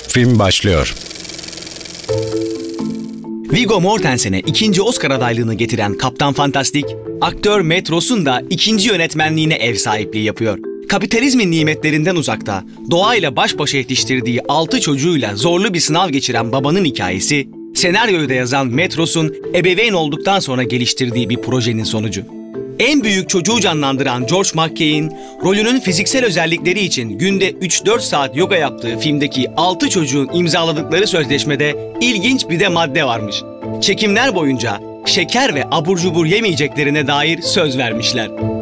Film başlıyor. Viggo Mortensen'e 2. Oscar adaylığını getiren Kaptan Fantastik, aktör Matt Ross'un da 2. yönetmenliğine ev sahipliği yapıyor. Kapitalizmin nimetlerinden uzakta, doğayla baş başa yetiştirdiği 6 çocuğuyla zorlu bir sınav geçiren babanın hikayesi, senaryoyu da yazan Matt Ross'un ebeveyn olduktan sonra geliştirdiği bir projenin sonucu. En büyük çocuğu canlandıran George McKay'in rolünün fiziksel özellikleri için günde 3-4 saat yoga yaptığı filmdeki 6 çocuğun imzaladıkları sözleşmede ilginç bir de madde varmış. Çekimler boyunca şeker ve abur cubur yemeyeceklerine dair söz vermişler.